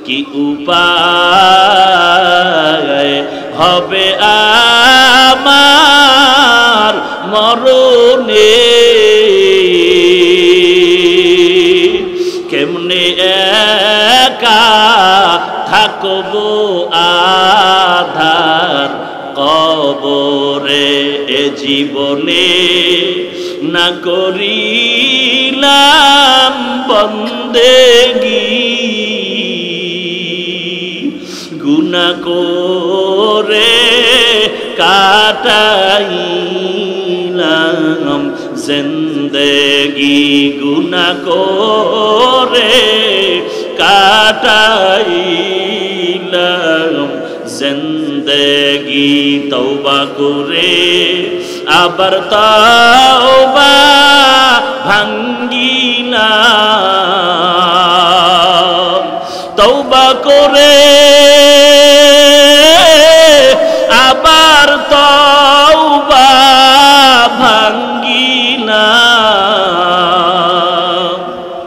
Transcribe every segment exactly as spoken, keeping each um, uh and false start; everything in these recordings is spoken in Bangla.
কি উপায় হবে আমার মরণে, কেমনে একা থাকবো আধার কবরে, এ জীবনে না করিলাম বন্দেগী, গুনাহ করে কাটাইলাম জিন্দেগি, গুনাহ করে কাটাইলাম জিন্দেগি। তওবা করে আবার তওবা ভাঙ্গিলাম, তওবা করে আবার তওবা ভাঙ্গিলাম,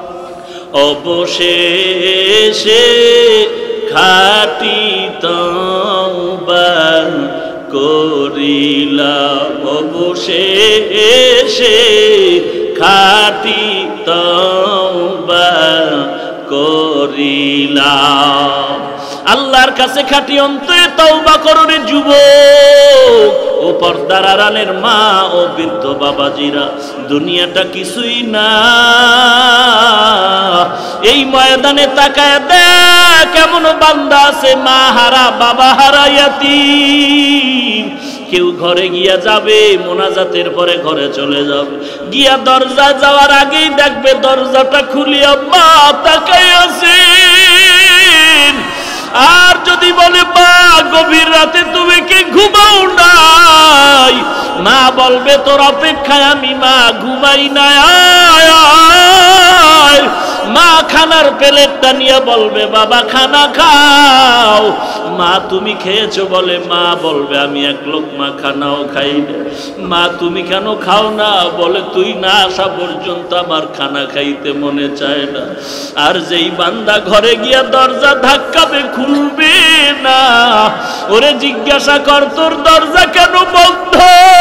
অবশেষে খাঁটি তওবা করিলাম, অবশেষে খাঁটি তওবা করিলাম। আল্লাহর কাছে খাঁটি অন্তরে তওবা করো রে যুবক ও পর্দার আড়ালের মা ও বৃদ্ধ বাবাজিরা, দুনিয়াটা কিছুই না। এই ময়দানে তাকায় দেখ কেমন বান্দা আছে মা হারা বাবা হারা ইয়াতীম। কেউ ঘরে গিয়া যাবে, মোনাজাতের পরে ঘরে চলে যাবে, গিয়া দরজা যাওয়ার আগেই দেখবে দরজাটা খুলিয়া মা তাকায় আছে। আর যদি বলে মা গভীর রাতে তুমি কি ঘুমাও নাই, মা বলবে তোর অপেক্ষায় আমি মা ঘুমাই নাই, আয় মা খানার প্লেটটা নিয়ে বলবে বাবা খানা খাও। মা তুমি খেয়েছো বলে মা বলবে আমি এক লোকমা খানাও খাই না। মা তুমি কেন খাও না, বলে তুই না আসা পর্যন্ত আমার খানা খাইতে মনে চায় না। আর যেই বান্দা ঘরে গিয়া দরজা ধাক্কাবে খুলবে না, ওরে জিজ্ঞাসা কর তোর দরজা কেন বন্ধ,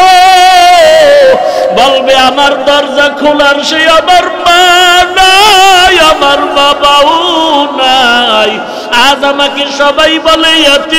বলবে আমার দরজা খোলার সে আমার মা নাই, আমার বাবাও নাই। আজ আমাকে সবাই বলে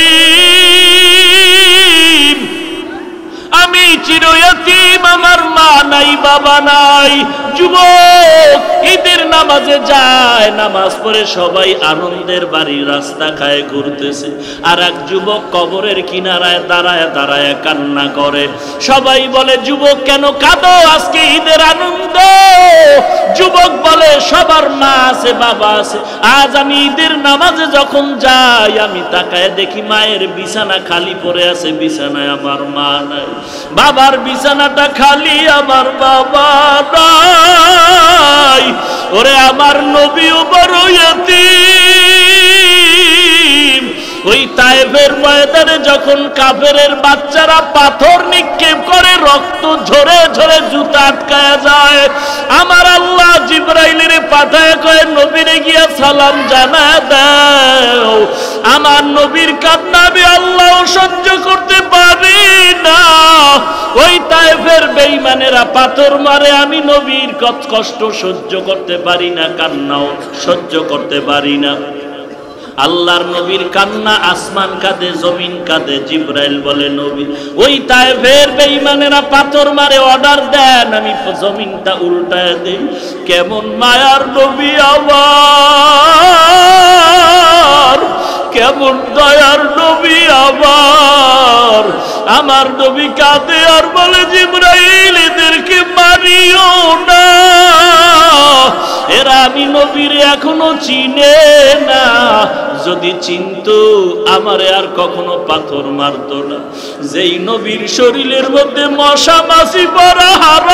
ইয়াতীম, আমি চির ইয়াতীম, আমার মা নাই বাবা নাই। যুবক ঈদের নামাজে যায়, নামাজ পড়ে সবাই আনন্দের বাড়ি রাস্তা খায় ঘুরতেছে, আর এক যুবক কবরের কিনারায় দাঁড়ায় দাঁড়ায় কান্না করে। সবাই বলে যুবক কেন কাঁদো, আজকে ঈদের আনন্দ। যুবক বলে সবার মা আছে বাবা আছে, আজ আমি ঈদের নামাজে যখন যাই আমি তাকায় দেখি মায়ের বিছানা খালি পড়ে আছে, বিছানায় আমার মা নাই, বাবার বিছানাটা খালি আমার বাবা নাই। ওরে আমার নবীও বড় ইয়াতীম। ওই তায়েফের ময়দানে যখন কাফেরের বাচ্চারা পাথর নিক্ষেপ করে রক্ত ঝরে ঝরে জুতা আটকায়া যায়, আমার আল্লাহ জিবরাইলের পাঠায় কয় নবীরে গিয়া সালাম জানা দাও। আমার নবীর কান্না আমি আল্লাহ সহ্য করতে পারি না। ওই তায়েফের বেঈমানেরা পাথর মারে, আমি নবীর কষ্ট সহ্য করতে পারি না, কান্নাও সহ্য করতে পারি না। আল্লাহর নবীর কান্না, আসমান কাঁদে জমিন কাঁদে। জিবরাইল বলে নবী ওই তায়েফের বেঈমানেরা পাথর মারে, অর্ডার দেন আমি জমিনটা উল্টায় দেই। কেমন মায়ার নবী আমার, কেমন দয়ার নবী আমার। আমার নবী কাঁদে আর বলে জিবরাইল এদেরকে মারিও না, এরা আমি নবীর এখনো চিনে না, যদি চিনতো আমারে আর কখনো পাথর মারতো না। যেই নবীর শরীরের মধ্যে মশা মাছি পড়া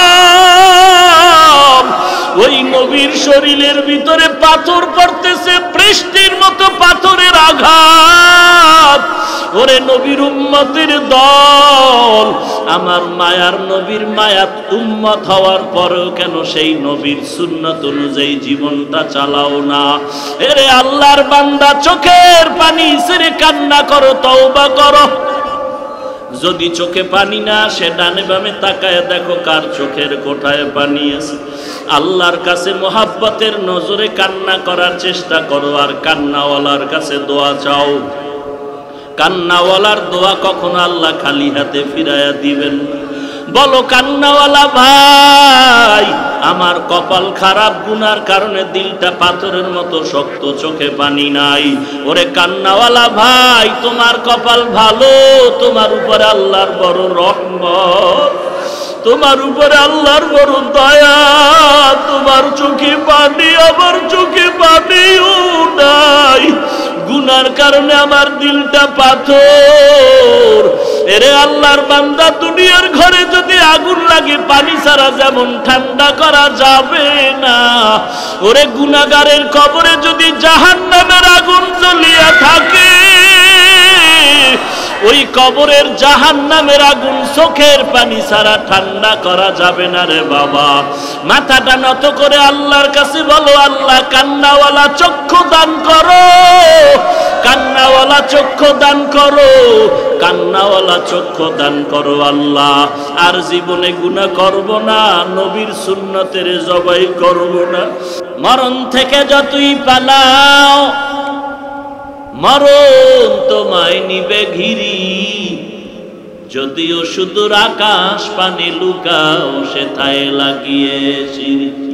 হারাম, ওই নবীর শরীরের ভিতরে পাথর পড়তেছে বৃষ্টির মতো পাথরের আঘাত। ও ওরে নবীর উম্মতের দল, আমার মায়ার নবীর মায়াত উম্মত হওয়ার পরেও কেন সেই নবীর সুন্নাত অনুযায়ী জীবনটা চালাও না? এরে আল্লাহর বান্দা, চোখের পানি ছেড়ে কান্না করো, তওবা করো। যদি চোখে পানি না আসে, ডানে বামে তাকায় দেখো কার চোখের কোঠায় পানি আছে। আল্লাহর কাছে মোহাব্বতের নজরে কান্না করার চেষ্টা করো, আর কান্নাওয়ালার কাছে দোয়া চাও। কান্নাওয়ালার দোয়া কখনো আল্লাহ খালি হাতে ফিরাইয়া দিবেন। বলো, কান্নাওয়ালা ভাই, আমার কপাল খারাপ, গুনার কারণে দিলটা পাথরের মতো শক্ত, চোখে পানি নাই। ওরে কান্নাওয়ালা ভাই, তোমার কপাল ভালো, তোমার উপরে আল্লাহর বড় রহমত, তোমার উপরে আল্লাহর বড় দয়া। তোমার চোখে পানি, আমার চোখে পানিও নাই, গুনার কারণে আমার দিলটা পাথর। এরে আল্লাহর বান্দা, দুনিয়ার ঘরে যদি আগুন লাগে, পানি ছাড়া যেমন ঠান্ডা করা যাবে না, ওরে গুনাহগারের কবরে যদি জাহান্নামের আগুন জ্বলিয়া থাকে, ওই কবরের জাহান্নামের আগুন চোখের পানি ছাড়া ঠান্ডা করা যাবে না রে বাবা। মাথাটা নত করে আল্লাহর কাছে বলো, আল্লাহ কান্নাওয়ালা চক্ষু দান করো, কান্নাওয়ালা চক্ষু দান করো, কান্নাওয়ালা চক্ষু দান করো আল্লাহ। আর জীবনে গুনাহ করব না, নবীর সুন্নতের জবাই করব না। মরণ থেকে যতই পালাও, মরণ তোমায় নিবে ঘিরি। যদিও সুদূর আকাশ পানে লুকাও, সেথায় লাগিয়েছি।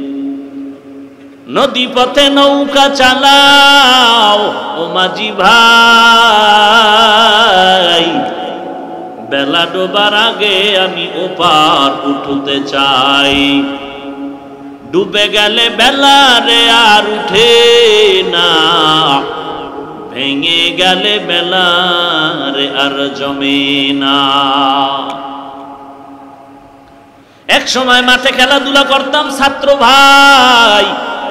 নদী পথে নৌকা চালাও ও মাঝি ভাই, বেলা ডোবার আগে আমি ওপার উঠতে চাই। ডুবে গেলে বেলা রে আর উঠে না, ভেঙে গেলে বেলা রে আর জমে না। এক সময় মাঠে খেলাধুলা করতাম ছাত্র ভাই,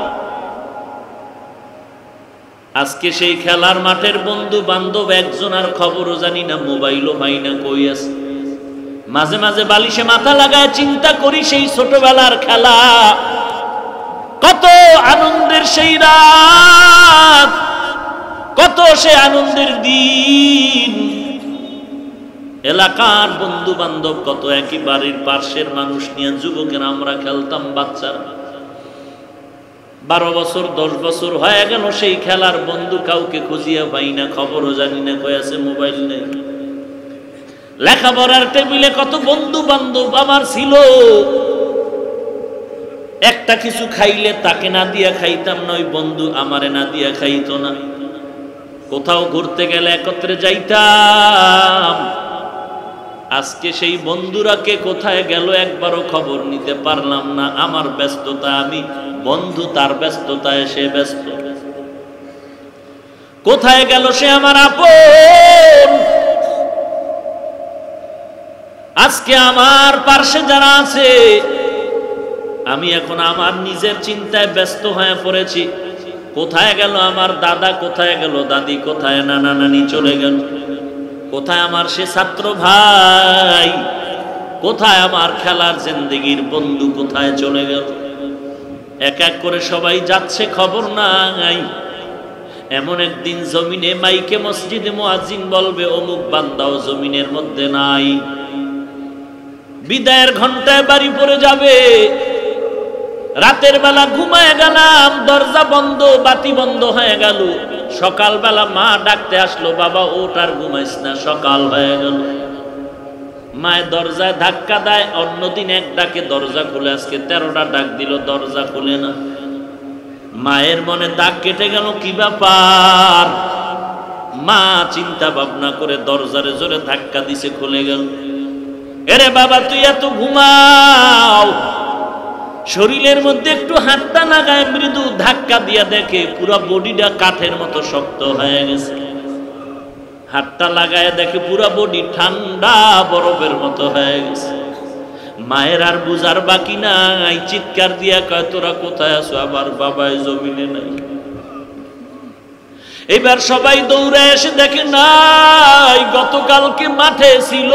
আজকে সেই খেলার মাঠের বন্ধু বান্ধব একজন আর খবরও জানি না, মোবাইলও পাই না, কই আছে। মাঝে মাঝে বালিশে মাথা লাগায় চিন্তা করি, সেই ছোটবেলার খেলা, কত আনন্দের সেই রাত, কত সে আনন্দের দিন। এলাকার বন্ধু বান্ধব কত, একই বাড়ির পাশের মানুষ নিয়ে যুবকেরা আমরা খেলতাম, বাচ্চারা। বারো বছর দশ বছর হয়ে গেল, সেই খেলার বন্ধু কাউকে খুঁজিয়া পাই না, খবরও জানি না কই আছে, মোবাইল নেই। লেখাপড়ার টেবিলে কত বন্ধু বান্ধব আমার ছিল, একটা কিছু খাইলে তাকে না দিয়া খাইতাম না, ওই বন্ধু আমারে না দিয়া খাইতো না। কোথাও ঘুরতে গেলে একত্রে যাইতাম, আজকে সেই বন্ধুরা কে কোথায় গেল একবারও খবর নিতে পারলাম না। আমার ব্যস্ততা আমি, বন্ধু তার ব্যস্ততায় সে ব্যস্ত। কোথায় গেল সে আমার আপন? আজকে আমার পার্শ্বে যারা আছে, আমি এখন আমার নিজের চিন্তায় ব্যস্ত হয়ে পড়েছি। কোথায় গেল আমার দাদা, কোথায় গেল দাদি, কোথায় নানা নানি চলে গেল, কোথায় আমার সে ছাত্র ভাই, কোথায় আমার খেলার জিন্দেগির বন্ধু, কোথায় চলে গেল? এক এক করে সবাই যাচ্ছে, খবর নাই। এমন একদিন জমিনে মাইকে মসজিদে মুয়াজ্জিন বলবে, অমুক বান্দাও জমিনের মধ্যে নাই। বিদায়ের ঘন্টায় বাড়ি পড়ে যাবে। রাতের বেলা ঘুমায় গেলাম, দরজা বন্ধ, বাতি বন্ধ হয়ে গেল। সকালবেলা মা ডাকতে আসলো, বাবা ওঠ আর ঘুমাইস না, সকাল হয়ে গেল। মায়ের দরজায় ধাক্কা দেয়, অন্যদিন এক ডাকে দরজা খুলে, আজকে তেরোটা ডাক দিল, দরজা খুলে না। মায়ের মনে দাগ কেটে গেল, কি ব্যাপার? মা চিন্তা ভাবনা করে দরজারে জোরে ধাক্কা দিছে, খুলে গেল। এরে বাবা, তুই এত ঘুমাও। শরীরের মধ্যে একটু হাতটা লাগায়, মৃদু ধাক্কা দিয়া দেখে পুরো বডিটা কাঠের মতো শক্ত হয়ে গেছে। হাতটা লাগায় দেখে পুরো বডি ঠান্ডা বরফের মতো হয়ে গেছে। মায়ের আর বুঝার বাকি নাই, চিৎকার দিয়া কয়, তোরা কোথায় আছো? আবার বাবাই জমিনে নাই। এবার সবাই দৌড়ে এসে দেখে নাই গতকালকে মাঠে ছিল।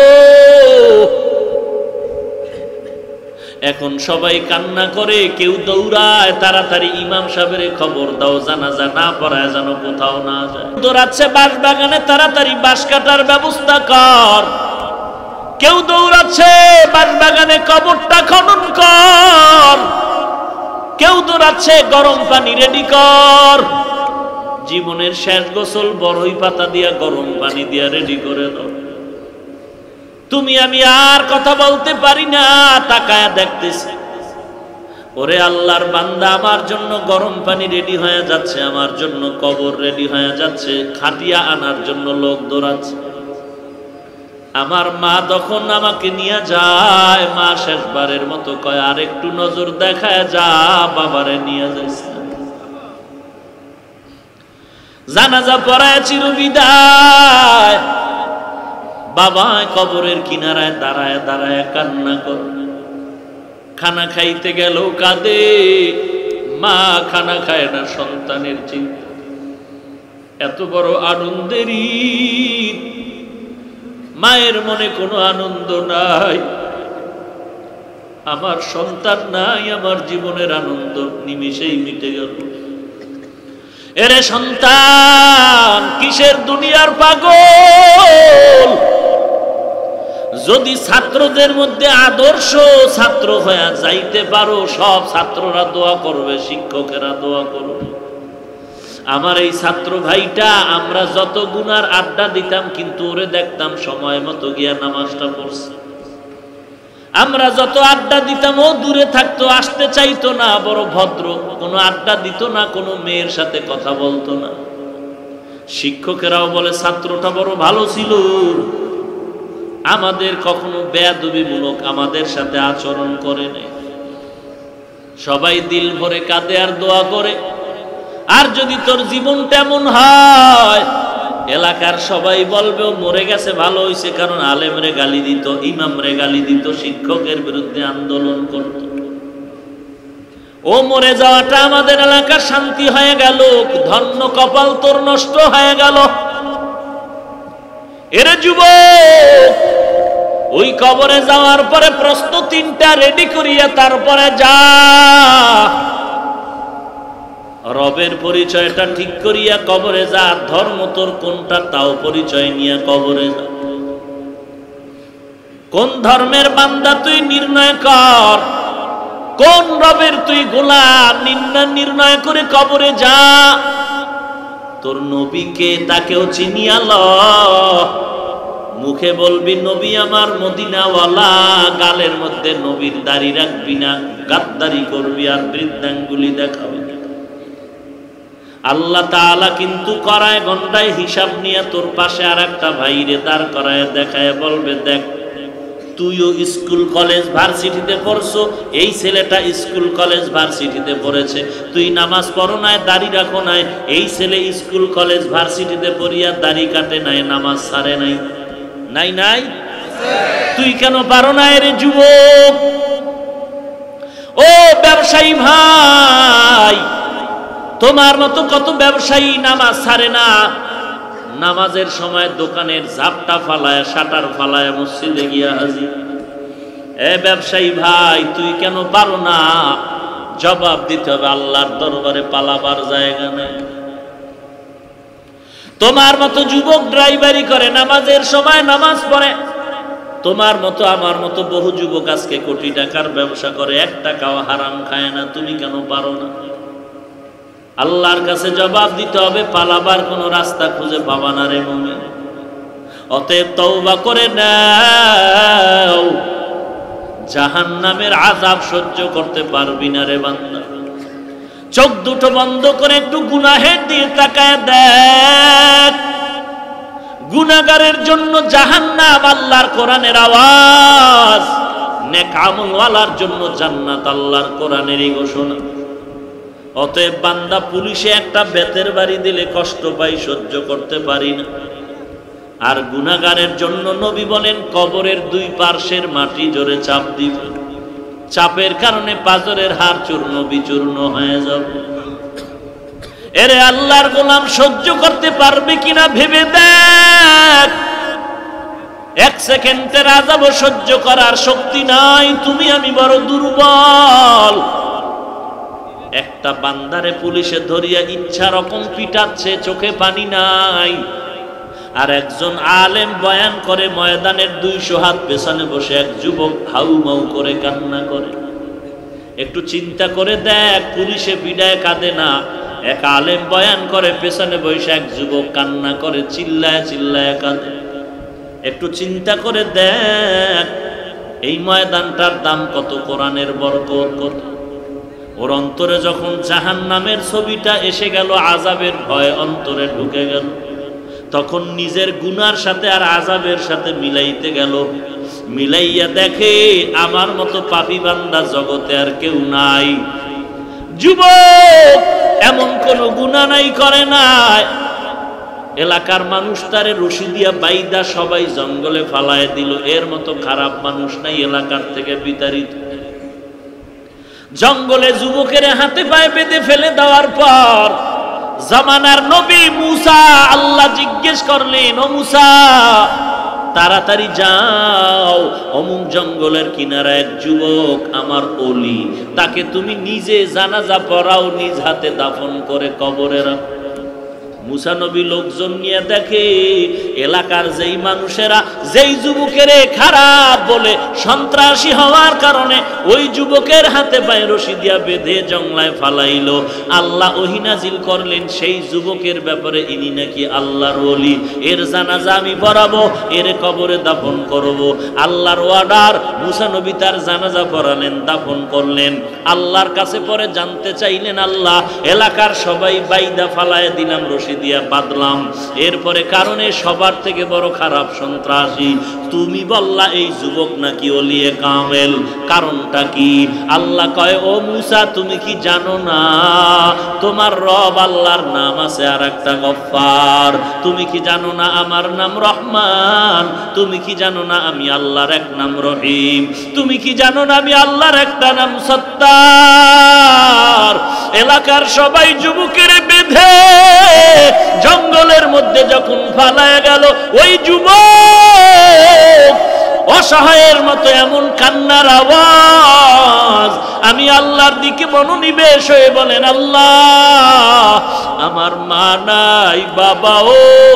এখন সবাই কান্না করে, কেউ দৌড়ায় তাড়াতাড়ি ইমাম সাহেবের খবর দাও, জানাজা না পড়ায় যেন কোথাও না যায়। দৌড়াচ্ছে বাঁশ বাগানে, তাড়াতাড়ি বাঁশ কাটার ব্যবস্থা কর। কেউ দৌড়াচ্ছে বাঁশ বাগানে কবরটা খনন কর। কেউ দৌড়াচ্ছে গরম পানি রেডি কর। জীবনের শেষ গোসল বড়ই পাতা দিয়া গরম পানি দিয়া রেডি করে দাও। তুমি আমি আর কথা বলতে পারি না, তাকায়া দেখতেছি। ওরে আল্লাহর বান্দা, আমার জন্য গরম পানি রেডি হয়ে যাচ্ছে, আমার জন্য কবর রেডি হয়ে যাচ্ছে, খাটিয়া আনার জন্য লোক দৌড়াচ্ছে। আমার মা তখন আমাকে নিয়ে যায়, মা শেষবারের মতো কয় আর একটু নজর দেখায় যা, বাবারে নিয়ে যাইছে। জানাজা পড়ায় চিরবিদায়। বাবা কবরের কিনারায় দাঁড়ায় দাঁড়ায় কান্না করে। খানা খাইতে গেল কাঁদে, মা খানা খায় না সন্তানের চিন্তা। এত বড় আনন্দের ঈদ, মায়ের মনে কোনো আনন্দ নাই। আমার সন্তান নাই, আমার জীবনের আনন্দ নিমিষেই মিটে গেল। এরে সন্তান, কিসের দুনিয়ার পাগল? যদি ছাত্রদের মধ্যে আদর্শ ছাত্র হয়ে যাইতে পারো, সব ছাত্ররা দোয়া করবে, শিক্ষকেরা দোয়া করবে। আমার এই ছাত্র ভাইটা, আমরা যত গুনার আড্ডা দিতাম কিন্তু ওরে দেখতাম সময় মতো গিয়া নামাজটা পড়ছে। আমরা যত আড্ডা দিতাম ও দূরে থাকতো, আসতে চাইতো না, বড় ভদ্র, কোনো আড্ডা দিত না, কোনো মেয়ের সাথে কথা বলতো না। শিক্ষকেরাও বলে ছাত্রটা বড় ভালো ছিল, আমাদের কখনো বেয়াদবিমূলক আমাদের সাথে আচরণ করে নাই। সবাই দিল ভরে কাঁদে আর দোয়া করে। আর যদি তোর জীবন তেমন হয়, এলাকার সবাই বলবে ও মরে গেছে, ভালো হয়েছে, কারণ আলেমরে গালি দিত, ইমামরে গালি দিত, শিক্ষকের বিরুদ্ধে আন্দোলন করত। ও মরে যাওয়াটা আমাদের এলাকার শান্তি হয়ে গেল, ধন্য কপাল তোর নষ্ট হয়ে গেল। এরে যুবক, ওই কবরে যাওয়ার পরে প্রশ্ন তিনটা রেডি করিয়া তারপরে যা। রবের পরিচয়টা ঠিক করিয়া কবরে যা, ধর্ম তোর কোনটা তাও পরিচয় নিয়ে কবরে যা। কোন ধর্মের বান্দা তুই নির্ণয় কর, কোন রবের তুই গোলাম নির্ণয় করে কবরে যা। তোর নবীকে তাকেও চিনিয়া ল। মুখে বলবি নবী আমার মদিনাওয়ালা, গালের মধ্যে নবীর দাড়ি রাখবি না, গাদ্দারি করবি আর বৃদ্ধাঙ্গুলি দেখাবি। আল্লাহ তাআলা কিন্তু করায় গন্ডায় হিসাব নিয়ে তোর পাশে আর একটা ভাইরে দাঁড় করায় দেখায় বলবে, দেখ তুইও স্কুল কলেজ ভার্সিটিতে পড়ছো, এই ছেলেটা স্কুল কলেজ ভার্সিটিতে পড়েছে। তুই নামাজ পড়ো নাই, দাড়ি রাখো নাই, এই ছেলে স্কুল কলেজ ভার্সিটিতে পড়িয়া দাড়ি কাটে নাই, নামাজ ছাড়ে নাই। নাই নাই তুই কেন পারো না? রে যুবক, ও ব্যবসায়ী ভাই, তোমার মতো কত ব্যবসায়ী নামাজ ছাড়ে না। নামাজের সময় দোকানের ঝাপটা ফালায়, শাটার ফালায় মসজিদে গিয়া হাজির। এ ব্যবসায়ী ভাই, তুই কেন পারো না? জবাব দিতে হবে, আল্লাহর দরবারে পালাবার জায়গা নেই। তোমার মতো যুবক ড্রাইভারি করে, নামাজের সময় নামাজ পড়ে। তোমার মতো আমার মতো বহু যুবক আজকে কোটি টাকার ব্যবসা করে, এক টাকাও হারাম খায় না। তুমি কেন পারো না? আল্লাহর কাছে জবাব দিতে হবে, পালাবার কোনো রাস্তা খুঁজে পাবা না রে মুমিন। অতএব তওবা করে নাও, জাহান্নামের আযাব সহ্য করতে পারবি না রে বান্দা। চোখ দুটো বন্ধ করে একটু গুনাহের দিকে তাকায় দেখ। গুনাহগারের জন্য জাহান্নাম আল্লাহর কোরআনের আওয়াজ, নেক আমলওয়ালার জন্য জান্নাত আল্লাহর কোরআনেরই ঘোষণা। অতএব বান্দা, পুলিশে একটা বেতের বাড়ি দিলে কষ্ট পাই, সহ্য করতে পারি না। আর গুনাহগারের জন্য নবী বলেন কবরের দুই পার্শ্বের মাটি জোরে চাপ দিবে, চাপের কারণে পাজরের হাড় চূর্ণ বিচূর্ণ হয়ে যাবে। এরে আল্লাহর গোলাম সহ্য করতে পারবে কিনা ভেবে দেখ। এক সেকেন্ডের আযাব সহ্য করার শক্তি নাই, তুমি আমি বড় দুর্বল। একটা বান্দারে পুলিশে ধরিয়া ইচ্ছা রকম পিটাচ্ছে, চোখে পানি নাই। আর একজন আলেম বয়ান করে, ময়দানের দুইশো হাত পেছনে বসে এক যুবক হাউ মাউ করে কান্না করে। একটু চিন্তা করে দেখ, পুলিশে পিটায় কাঁদে না, এক আলেম বয়ান করে পেছনে বসে এক যুবক কান্না করে, চিল্লায় চিল্লায় কাঁদে। একটু চিন্তা করে দেখ, এই ময়দানটার দাম কত, কোরআনের বরকত কত। ওর অন্তরে যখন জাহান্নামের ছবিটা এসে গেল, আযাবের ভয় অন্তরে ঢুকে গেল, তখন নিজের গুনার সাথে আর আযাবের সাথে মিলাইতে গেল। মিলাইয়া দেখে আমার মতো পাপী বান্দা জগতে আর কেউ নাই। যুবক এমন কোন গুনাহ নাই করে নাই, এলাকার মানুষ তারে রশি দিয়া বাইদা সবাই জঙ্গলে ফালায় দিল। এর মতো খারাপ মানুষ নাই এলাকার থেকে বিতাড়িত। জঙ্গলে যুবকের হাতে পায়ে বেঁধে ফেলে দেওয়ার পর জামানার নবী মুসা আল্লাহ জিজ্ঞেস করলেন, ও মুসা তাড়াতাড়ি যাও, অমুক জঙ্গলের কিনারা এক যুবক আমার ওলি, তাকে তুমি নিজে জানাজা পড়াও, নিজ হাতে দাফন করে কবরে রাখো। মুসা নবী লোকজন নিয়ে দেখে এলাকার যেই মানুষেরা যেই যুবকের খারাপ বলে সন্ত্রাসী হওয়ার কারণে ওই যুবকের হাতে পায়ে রশি দিয়া বেঁধে জংলায় ফালাইলো, আল্লাহ ওহী নাজিল করলেন সেই যুবকের ব্যাপারে, ইনি নাকি আল্লাহর ওলি, এর জানাজা আমি পড়াবো, এর কবরে দাফন করব। আল্লাহর অর্ডার, মুসা নবী তার জানাজা পড়ালেন, দাফন করলেন। আল্লাহর কাছে পরে জানতে চাইলেন, আল্লাহ এলাকার সবাই বাইদা ফালায় দিলাম, রশি দিয়া বাঁধলাম, এরপরে কারণে সবার থেকে বড় খারাপ সন্ত্রাসী তুমি বললা এই যুবক নাকি ওলিয়ে কামেল, কারণটা কি? আল্লাহ কয়, ও মুসা তুমি কি জানো না তোমার রব আল্লাহর নাম আছে আর একটা গফফার? তুমি কি জানো না আমার নাম রহমান? তুমি কি জানো না আমি আল্লাহর এক নাম রহিম? তুমি কি জানো না আমি আল্লাহর একটা নাম সত্তার? এলাকার সবাই যুবকের বেঁধে জঙ্গলের মধ্যে যখন ফালায় গেল, ওই যুবক অসহায়ের মতো এমন কান্নার আওয়াজ, আমি আল্লাহর দিকে মনোনিবেশ হয়ে বলেন, আল্লাহ আমার মা নাই, বাবাও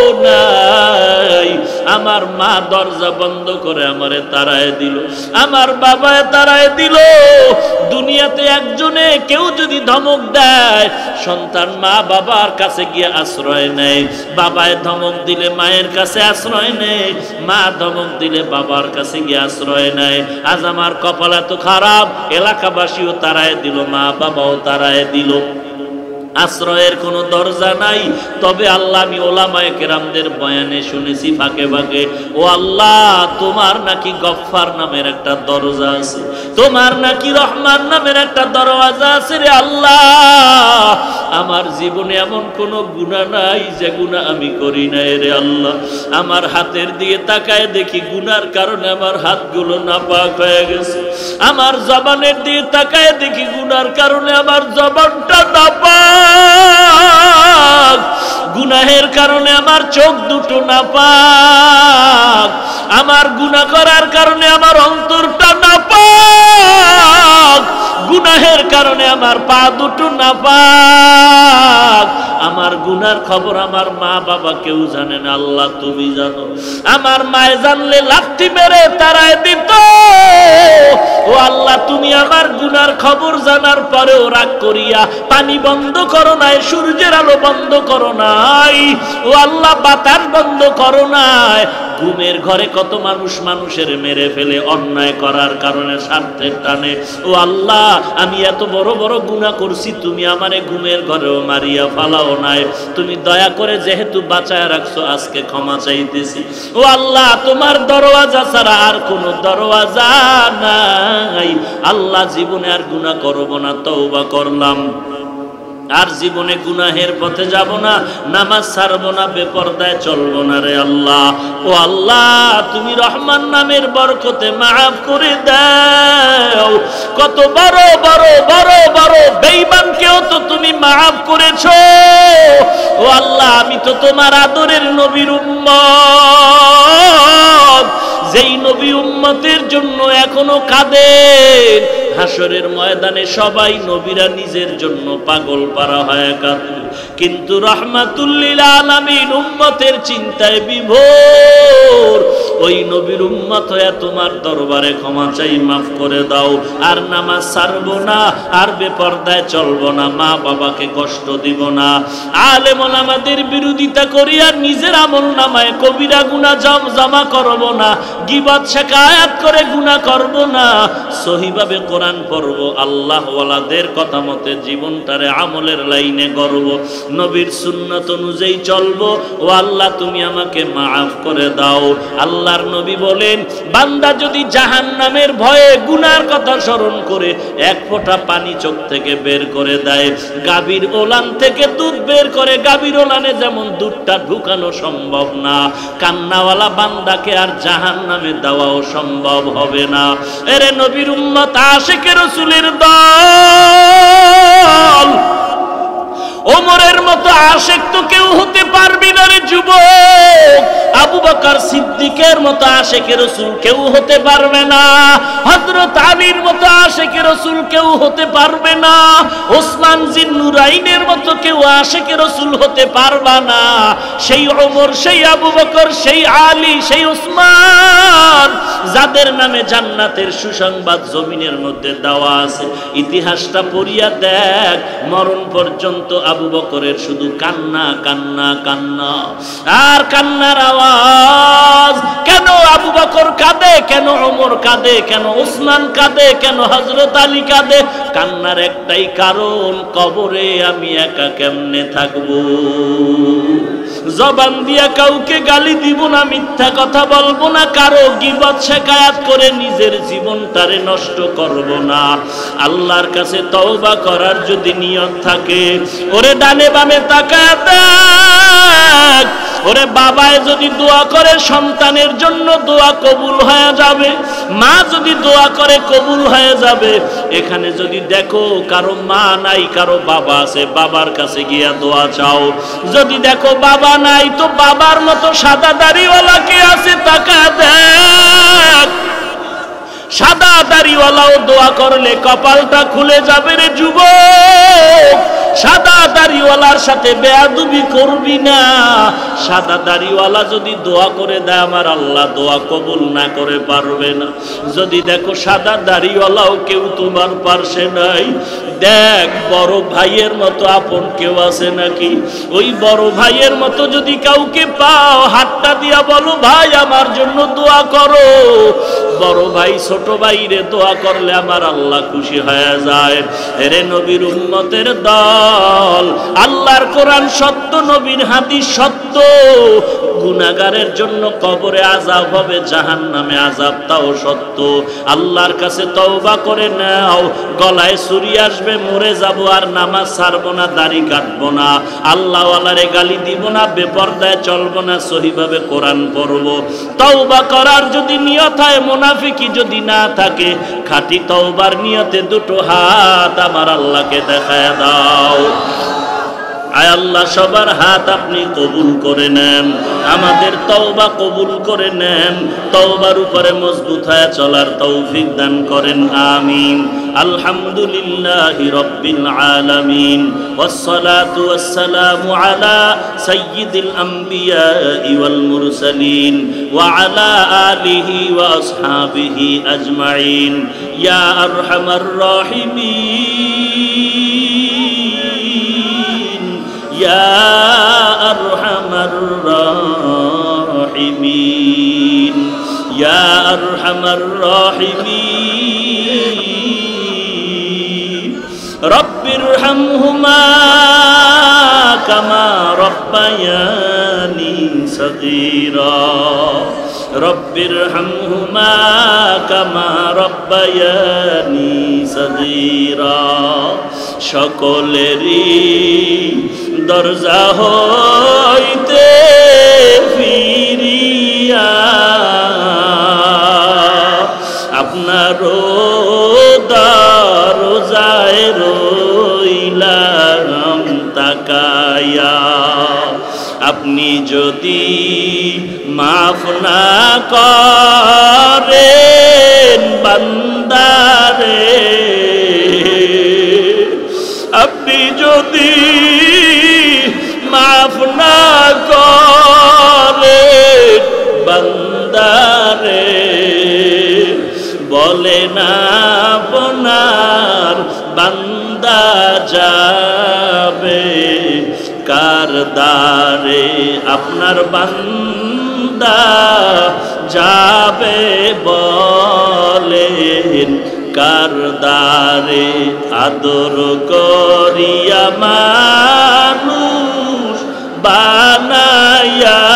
নাই, আমার মা দরজা বন্ধ করে আমারে তাড়ায় দিল, আমার বাবায় তাড়ায় দিল। দুনিয়াতে একজনে কেউ যদি ধমক দেয়, সন্তান মা বাবার কাছে গিয়ে আশ্রয় নেয়, বাবায় ধমক দিলে মায়ের কাছে আশ্রয় নেয়, মা ধমক দিলে বাবার কাছে গিয়ে আশ্রয় নেয়। আজ আমার কপাল এত খারাপ, এলাকাবাসীও তাড়ায় দিল, মা বাবাও তাড়ায় দিল, আশ্রয়ের কোনো দরজা নাই। তবে আল্লাহ আমি ওলামায়ে কেরামদের বয়ানে শুনেছি ফাঁকে ফাঁকে, ও আল্লাহ তোমার নাকি গফফার নামের একটা দরজা আছে, তোমার নাকি রহমান নামের একটা দরওয়াজা আছে রে আল্লাহ। আমার জীবনে এমন কোন গুনাহ নাই যে গুনাহ আমি করি নাই রে আল্লাহ। আমার হাতের দিকে তাকায় দেখি গুনার কারণে আমার হাতগুলো নাপাক হয়ে গেছে, আমার জবানের দিকে তাকায় দেখি গুনার কারণে আমার জবানটা নাপাক, গুনাহের কারণে আমার চোখ দুটো নাপাক, আমার গুনাহ করার কারণে আমার অন্তরটা নাপাক, গুনাহের কারণে আমার পা দুটো নাপাক। আমার গুনার খবর আমার মা বাবা কেউ জানে না, আল্লাহ তুমি জানো। আমার মায়ে জানলে লাথি মেরে তাড়ায় দিত। ও আল্লাহ তুমি আমার গুনার খবর জানার পরেও রাগ করিয়া পানি বন্ধ করো নাই, সূর্যের আলো বন্ধ করো নাই, ও আল্লাহ বাতাস বন্ধ করো নাই। ঘুমের ঘরে কত মানুষ মানুষের মেরে ফেলে অন্যায় করার কারণে, স্বার্থের টানে। ও আল্লাহ আমি এত বড় বড় গুনাহ করছি, তুমি আমারে ঘুমের ঘরেও মারিয়া ফালাও নাই, তুমি দয়া করে যেহেতু বাঁচায় রাখছো আজকে ক্ষমা চাইতেছি। ও আল্লাহ তোমার দরওয়াজা ছাড়া আর কোনো দরওয়াজা নাই, আল্লাহ জীবনে আর গুনাহ করব না, তওবা করলাম। আর জীবনে গুনাহের পথে যাব না, নামাজ ছাড়বো না, বেপরদায় চলবো না রে আল্লাহ। ও আল্লাহ, তুমি রহমান নামের বরকতে মাফ করে দাও। কত বড় বড় বড় বড় বেঈমানকেও তো তুমি মাফ করেছো। ও আল্লাহ, আমি তো তোমার আদরের নবীর উম্মত, যেই নবী উম্মতের জন্য এখনো কাঁদেন। হাসরের ময়দানে সবাই নবীরা নিজের জন্য পাগল পারা হয় কাঁদে, কিন্তু রাহমাতুল লিল আলামিন উম্মতের চিন্তায় বিভোর। ওই নবীর উম্মত হয়ে তোমার দরবারে ক্ষমা চাই, মাফ করে দাও। আর নামাজ ছাড়বো না, আর বেপরদায় চলবো না, মা বাবাকে কষ্ট দিব না, আলেম ওলামাদের বিরোধিতা করি, আর নিজের আমল নামায় কবিরা গুনাহ জমা করব না, গীবত শিকায়াত করে গুনাহ করব না, সহিভাবে কোরআন পড়ব, আল্লাহ ওয়ালাদের কথা মতে জীবনটারে আমলের লাইনে গড়ব, নবীর সুন্নাত অনুযায়ী চলবো। ও আল্লাহ, তুমি আমাকে মাফ করে দাও। আল্লাহর নবী বলেন, বান্দা যদি জাহান্নামের ভয়ে গুনার কথা স্মরণ করে এক ফোঁটা পানি চোখ থেকে বের করে দেয়, গাভীর ওলান থেকে দুধ বের করে গাভীর ওলানে যেমন দুধটা ঢুকানো সম্ভব না, কান্নাওয়ালা বান্দাকে আর জাহান্নামে দেওয়াও সম্ভব হবে না। এরে নবীর উম্মত, আশিকে রাসূলের দল, ওমরের মতো আশিক তো কেউ হতে পারবি না রে যুবক। আবু বকর সিদ্দিকের মতো আশিকে রাসূল কেউ হতে পারবে না, হযরত আলীর মতো আশিকে রাসূল কেউ হতে পারবে না, ওসমান জিন্নুরাইনের মতো কেউ আশিকে রাসূল হতে পারবে না। সেই ওমর, সেই আবু বকর, সেই আলী, সেই ওসমান, যাদের নামে জান্নাতের সুসংবাদ জমিনের মধ্যে দেওয়া আছে, ইতিহাসটা পড়িয়া দেখ, মরণ পর্যন্ত আবু বকরের শুধু কান্না কান্না কান্না আর কান্নার আওয়াজ। কেন আবু বকর কাঁদে, কেন ওমর কাঁদে, কেন ওসমান কাঁদে, কেন হযরত আলী কাঁদে? কান্নার একটাই কারণ, কবরে আমি একা কেমনে থাকবো। জবান দিয়া কাউকে গালি দিব না, মিথ্যা কথা বলবো না, কারো গীবত শিকায়াত করে নিজের জীবনটারে নষ্ট করব না। আল্লাহর কাছে তওবা করার যদি নিয়ত থাকে, ওরে ডানে বামে তাকায় দেখ, ওরে বাবায় যদি দোয়া করে সন্তানের জন্য দোয়া কবুল হয়ে যাবে, মা যদি দোয়া করে কবুল হয়ে যাবে। এখানে যদি দেখো কারো মা নাই, কারো বাবা আছে, বাবার কাছে গিয়া দোয়া চাও। যদি দেখো বাবা নাই, তো বাবার মতো সাদা দাড়িওয়ালা কে আছে তাকায় দেখ। সাদা দাড়িওয়ালাও দোয়া করলে কপালটা খুলে যাবে রে যুবক। সাদা দাড়িওয়ালার সাথে বেয়াদবি করবি না। সাদা দাড়িওয়ালা যদি দোয়া করে দেয়, আমার আল্লাহ দোয়া কবুল না করে পারবে না। যদি দেখো সাদা দাড়িওয়ালাও কেউ তোমার পাশে নাই, দেখ বড় ভাইয়ের মতো আপন কেউ আছে নাকি। ওই বড় ভাইয়ের মতো যদি কাউকে পাও, হাতটা দিয়া বলো, ভাই আমার জন্য দোয়া করো। বড় ভাই ছোট ভাইরে দোয়া করলে আমার আল্লাহ খুশি হয়ে যায়। এরে নবীর উম্মতের দল, আল্লাহর কোরআন সত্য, নবীর হাদিস সত্য। গুনাহগারের জন্য কবরে আযাব হবে, জাহান্নামে আযাব তাও সত্য। আল্লাহর কাছে তওবা করে নাও, গলায় ছুরি আসবে, মরে যাব, আর নামাজ ছাড়বো না, দাড়ি কাটবো না, আল্লাহ ওয়ালারে গালি দিব না, বেপরদায় চলবো না, সহিভাবে কোরআন পড়বো। তওবা করার যদি নিয়ত হয়, মুনাফিকি যদি না থাকে, খাঁটি তওবার নিয়তে দুটো হাত আমার আল্লাহকে দেখায় দাও। আয় আল্লাহ, সবার হাত আপনি কবুল করে নেন, আমাদের তওবা কবুল করে নেন, তওবার উপরে মজবুত হয়ে চলার তৌফিক দান করেন, আমিন। আলহামদুলিল্লাহি রাব্বিল আলামিন, ওয়াসসালাতু ওয়াসসালামু আলা সাইয়্যিদিল আমবিয়াই ওয়াল মুরসালিন ওয়া আলা আলিহি ওয়া আসহাবিহি আজমাইন। ইয়া আরহামার রাহিমিন, ইয়া আরহামার রাহিমিন, ইয়া আরহামার রাহিমিন। রব্বিরহামহুমা কামা রব্বায়ানি সগীরা, রব্বিরহামহুমা কামা রব্বায়ানি সগীরা। সকলেরই দরজা হইতে ফিরিয়া আপনারও দরজায় রইলাম তাকায়া। আপনি যদি মাফ না করেন বান্দারে, আপনি যদি মাফ না করেন বান্দারে, বলে না আপনার বান্দা যাবে কার দ্বারে, আপনার বান্দা যাবে বলেন কার দ্বারে। আদর করিয়া মানুষ বানায়া,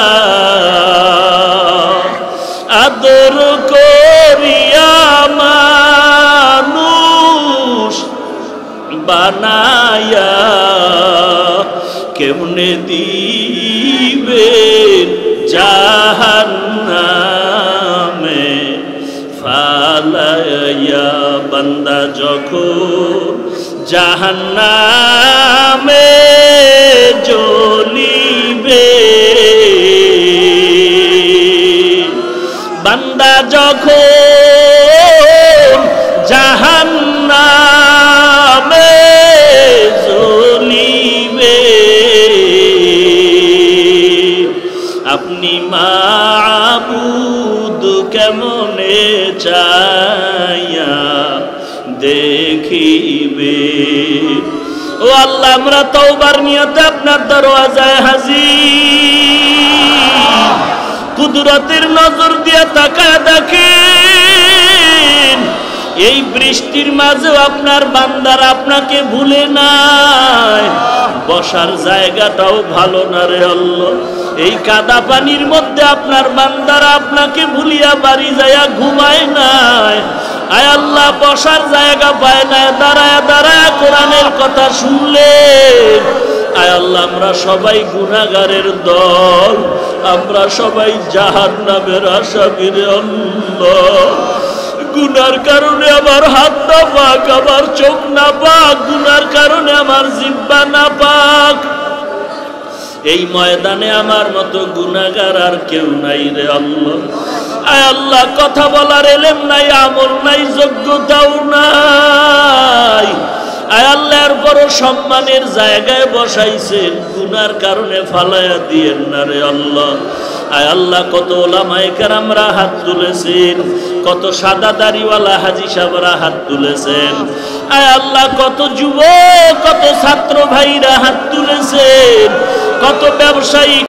আদর করিয়া মানুষ বানায়া কেমনে দিবেন জাহান্নামে ফালাইয়া। বান্দা যখন জাহান্নামে জ্বলিবে, বান্দা যখন জাহান্নামে জ্বলিবে, আপনি মাবুদ কেমনে চাইয়া দেখিবে। ও আল্লাহ, আমরা তওবার নিয়তে আপনার দরওয়াজায় হাজির। কুদরতের নজর দিয়ে তাকায় দেখেন, এই বৃষ্টির মাঝেও আপনার বান্দারা আপনাকে ভুলে নাই। বসার জায়গাটাও ভালো না রে আল্লাহ, এই কাদা পানির মধ্যে আপনার বান্দারা আপনাকে ভুলিয়া বাড়ি যায়া ঘুমায় নাই। আয় আল্লাহ, বসার জায়গা পায় না, দাঁড়ায় দাঁড়ায় কোরআনের কথা শুনলেন। আয় আল্লাহ, আমরা সবাই গুনাহগারের দল, আমরা সবাই জাহান্নামের আসামি রে আল্লাহ। গুনার কারণে আমার হাত না পাক, আমার চোখ না পাক, গুনার কারণে আমার জিহ্বা না পাক। এই ময়দানে আমার মতো গুনাহগার আর কেউ নাই রে আল্লাহ। আয় আল্লাহ, কথা বলার এলেম নাই, আমল নাই, যোগ্যতাও নাই। আয় আল্লাহ, এরপরও সম্মানের জায়গায় বসাইছেন, গুনার কারণে ফালাইয়া দিয়েন না রে আল্লাহ। আয় আল্লাহ, কত ওলামায়ে কেরামরা হাত তুলেছেন, কত সাদা দাড়িওয়ালা হাজী সাহেবরা হাত তুলেছেন। আয় আল্লাহ, কত যুবক, কত ছাত্র ভাইরা হাত তুলেছেন, কত ব্যবসায়ী